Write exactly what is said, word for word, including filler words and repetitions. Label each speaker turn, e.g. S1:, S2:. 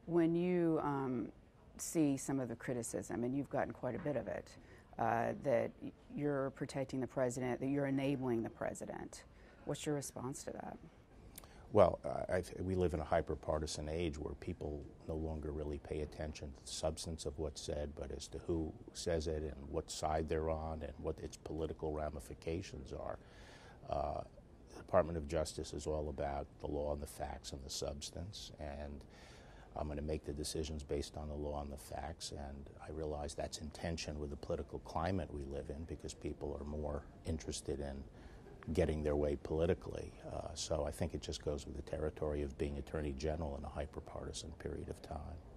S1: When you um, see some of the criticism, and you've gotten quite a bit of it, uh, that you're protecting the president, that you're enabling the president, what's your response to that?
S2: Well, I, I, we live in a hyper-partisan age where people no longer really pay attention to the substance of what's said, but as to who says it and what side they're on and what its political ramifications are. Uh, the Department of Justice is all about the law and the facts and the substance, and I'm going to make the decisions based on the law and the facts, and I realize that's in tension with the political climate we live in because people are more interested in getting their way politically. Uh, so I think it just goes with the territory of being Attorney General in a hyper-partisan period of time.